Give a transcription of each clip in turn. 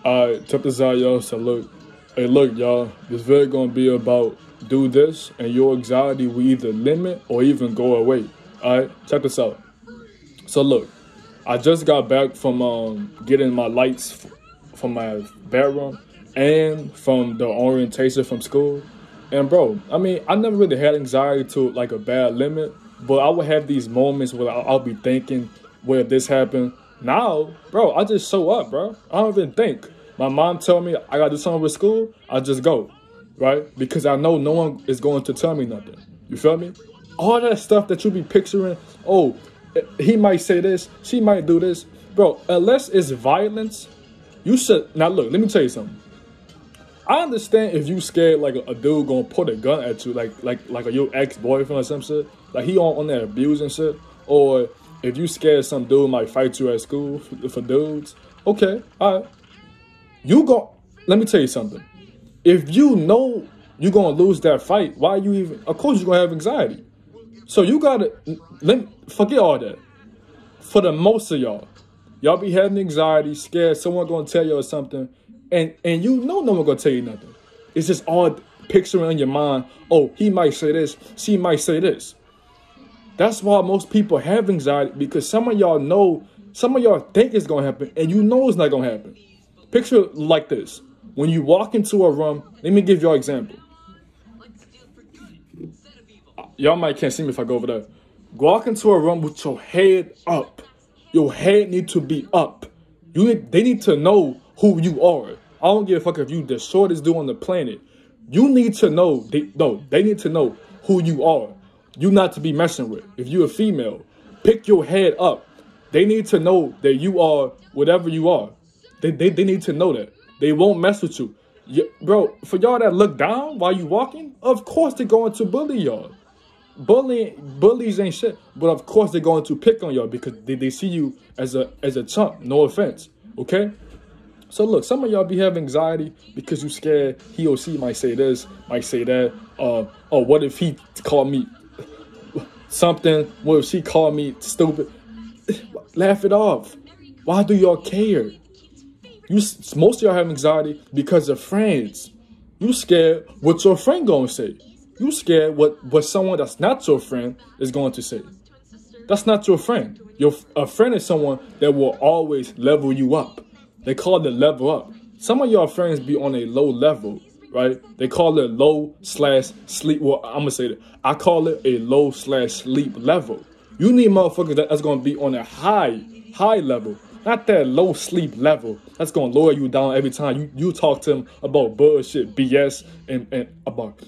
Alright, check this out, y'all. So look, hey, look, y'all. This video gonna be about do this, and your anxiety will either limit or even go away. Alright, check this out. So look, I just got back from getting my lights from my bedroom and from the orientation from school. And bro, I mean, I never really had anxiety to like a bad limit, but I would have these moments where I'll be thinking, where this happened. Now, bro, I just show up, bro. I don't even think. My mom tell me I gotta do something with school, I just go, right? Because I know no one is going to tell me nothing. You feel me? All that stuff that you be picturing, oh, he might say this, she might do this. Bro, unless it's violence, you should, now look, let me tell you something. I understand if you scared like a dude gonna put a gun at you, like your ex-boyfriend or some shit, like he on that abuse and shit, or if you scared some dude might fight you at school for dudes, okay, all right. Let me tell you something. If you know you're gonna lose that fight, why you even, of course you're gonna have anxiety. So you gotta, forget all that. For the most of y'all be having anxiety, scared someone gonna tell you or something, and you know no one gonna tell you nothing. It's just all picturing in your mind, oh, he might say this, she might say this. That's why most people have anxiety, because some of y'all know, some of y'all think it's gonna happen, and you know it's not gonna happen. Picture like this. When you walk into a room, let me give y'all an example. Y'all might can't see me if I go over there. Walk into a room with your head up. Your head need to be up. They need to know who you are. I don't give a fuck if you the shortest dude on the planet. You need to know, they need to know who you are. You not to be messing with. If you're a female, pick your head up. They need to know that you are whatever you are. They need to know that. They won't mess with you. Bro, for y'all that look down while you walking, of course they're going to bully y'all. Bullies ain't shit, but of course they're going to pick on y'all because they see you as a chump. No offense, okay? So look, some of y'all be having anxiety because you scared he or she might say this, might say that. Oh, what if he called me something? What if she called me stupid? Laugh it off. Why do y'all care? Most of y'all have anxiety because of friends. You scared what your friend gonna say. You scared what someone that's not your friend is going to say. That's not your friend. A friend is someone that will always level you up. They call it level up. Some of y'all friends be on a low level, right? They call it low/sleep. Well, I'm gonna say that. I call it a low/sleep level. You need motherfuckers that's gonna be on a high level. Not that low sleep level. That's gonna lower you down every time you talk to them about bullshit, BS, and about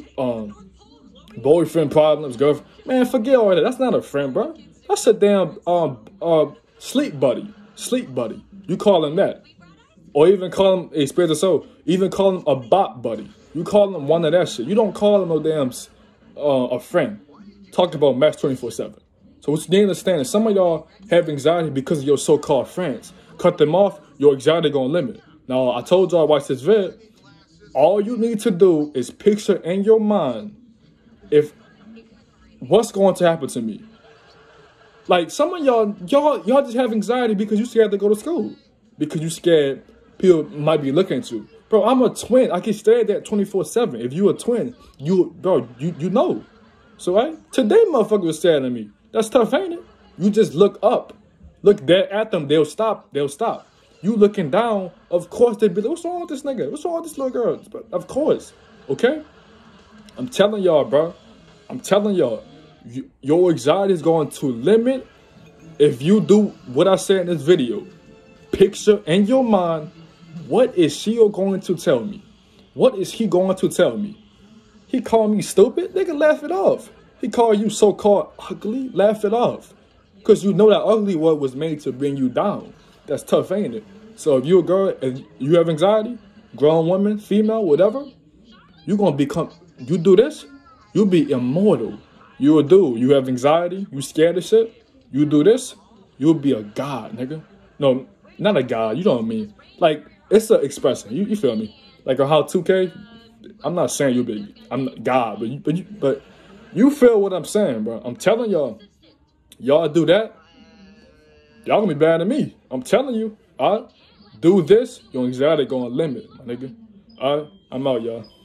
boyfriend problems, girlfriend. Man, forget all that. That's not a friend, bro. That's a damn sleep buddy. Sleep buddy. You call him that, or even call him a spiritual soul. Even call him a bot buddy. You call him one of that shit. You don't call him no damn a friend. Talk about Max 24/7. So what you need to understand is some of y'all have anxiety because of your so-called friends. Cut them off, your anxiety gonna limit. Now, I told y'all watch this vid. All you need to do is picture in your mind if what's going to happen to me. Like some of y'all just have anxiety because you scared to go to school. Because you scared people might be looking at you. Bro, I'm a twin. I can stare at that 24/7. If you a twin, you know. So right? Today motherfucker was staring at me. That's tough, ain't it? You just look up. Look dead at them. They'll stop. You looking down, of course they'd be like, what's wrong with this nigga? What's wrong with this little girl? But of course. Okay? I'm telling y'all, bro. I'm telling y'all. Your anxiety is going to limit if you do what I said in this video. Picture in your mind, what is she going to tell me? What is he going to tell me? He called me stupid? Nigga, laugh it off. He called you so-called ugly? Laugh it off. Because you know that ugly word was made to bring you down. That's tough, ain't it? So if you're a girl and you have anxiety, grown woman, female, whatever, you're going to become, you do this, you'll be immortal. You're a dude. You have anxiety, you scared of shit, you do this, you'll be a god, nigga. No, not a god, you know what I mean. Like, it's an expression, you feel me? Like on how 2K, I'm not saying you'll be, I'm not God, but you feel what I'm saying, bro. I'm telling y'all do that, y'all gonna be better than me. I'm telling you, all right? do this, your anxiety gonna limit, my nigga. Alright, I'm out, y'all.